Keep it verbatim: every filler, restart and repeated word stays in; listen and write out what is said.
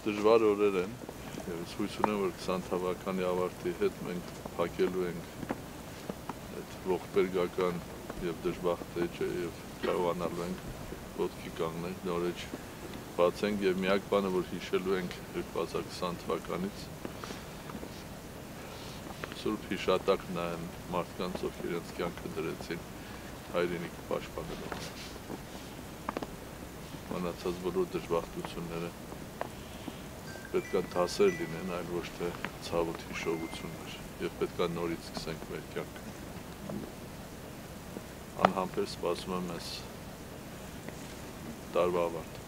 Դժվար օրեր են եւ ես հույս ունեմ, որ քսան թվականի ավարտի հետ մենք փակելու ենք այդ ողբերգական եւ դժբախտ էջը եւ կարողանալու ենք ոտքի կանգնել, նորեջ բացենք եւ միակ բանը, որ հիշելու ենք երկու հազար քսան թվականից սուրբ հիշատակ նայեն մարդկանց, ովքեր իրենց կյանքը դրեցին հայրենիքը պաշտպանելու մնացած բոլոր դժբախտությունները պետք է դասեր լինեն, այլ ոչ թե ցավոտ հիշողություններ եւ պետք է նորից սկսենք մեր կյանքը անհամբեր սպասում եմ այս տարվա ավարտ